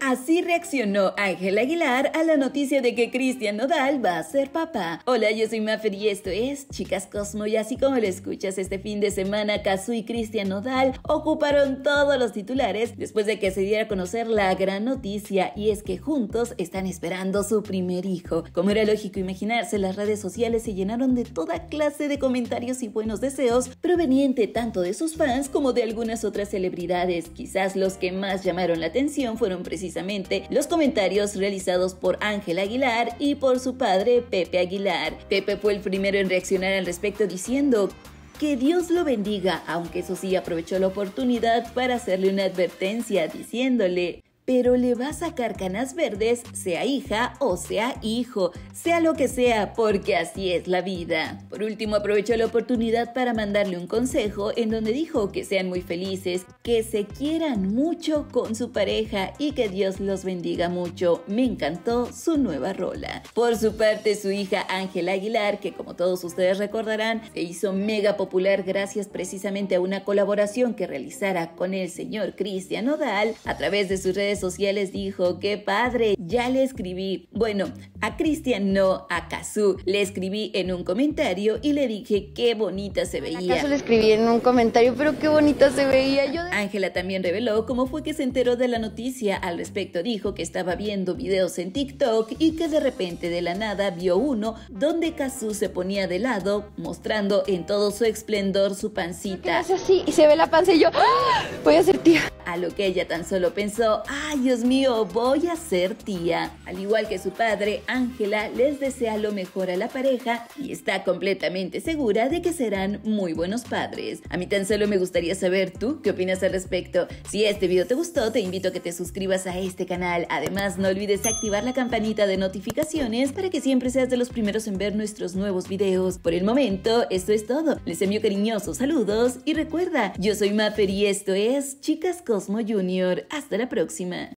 Así reaccionó Ángel Aguilar a la noticia de que Cristian Nodal va a ser papá. Hola, yo soy Mafer y esto es Chicas Cosmo, y así como lo escuchas, este fin de semana Cazzu y Cristian Nodal ocuparon todos los titulares después de que se diera a conocer la gran noticia, y es que juntos están esperando su primer hijo. Como era lógico imaginarse, las redes sociales se llenaron de toda clase de comentarios y buenos deseos proveniente tanto de sus fans como de algunas otras celebridades. Quizás los que más llamaron la atención fueron precisamente los comentarios realizados por Ángel Aguilar y por su padre Pepe Aguilar. Pepe fue el primero en reaccionar al respecto diciendo que Dios lo bendiga, aunque eso sí aprovechó la oportunidad para hacerle una advertencia diciéndole: pero le va a sacar canas verdes, sea hija o sea hijo, sea lo que sea, porque así es la vida. Por último, aprovechó la oportunidad para mandarle un consejo en donde dijo que sean muy felices, que se quieran mucho con su pareja y que Dios los bendiga mucho. Me encantó su nueva rola. Por su parte, su hija Ángela Aguilar, que como todos ustedes recordarán, se hizo mega popular gracias precisamente a una colaboración que realizara con el señor Cristian Nodal, a través de sus redes sociales dijo: ¡qué padre! Ya le escribí. Bueno, a Cristian no, a Cazzu le escribí en un comentario y le dije qué bonita se veía. A Cazzu le escribí en un comentario, pero qué bonita se veía. Ángela también reveló cómo fue que se enteró de la noticia. Al respecto dijo que estaba viendo videos en TikTok y que de repente de la nada vio uno donde Cazzu se ponía de lado mostrando en todo su esplendor su pancita. Hace así y se ve la panza y yo ¡ah! Voy a ser tía. A lo que ella tan solo pensó: ¡ay, Dios mío, voy a ser tía! Al igual que su padre, Ángela les desea lo mejor a la pareja y está completamente segura de que serán muy buenos padres. A mí tan solo me gustaría saber tú qué opinas al respecto. Si este video te gustó, te invito a que te suscribas a este canal. Además, no olvides activar la campanita de notificaciones para que siempre seas de los primeros en ver nuestros nuevos videos. Por el momento, esto es todo. Les envío cariñosos saludos y recuerda, yo soy Mafer y esto es Chicas Cosmo Junior. Hasta la próxima.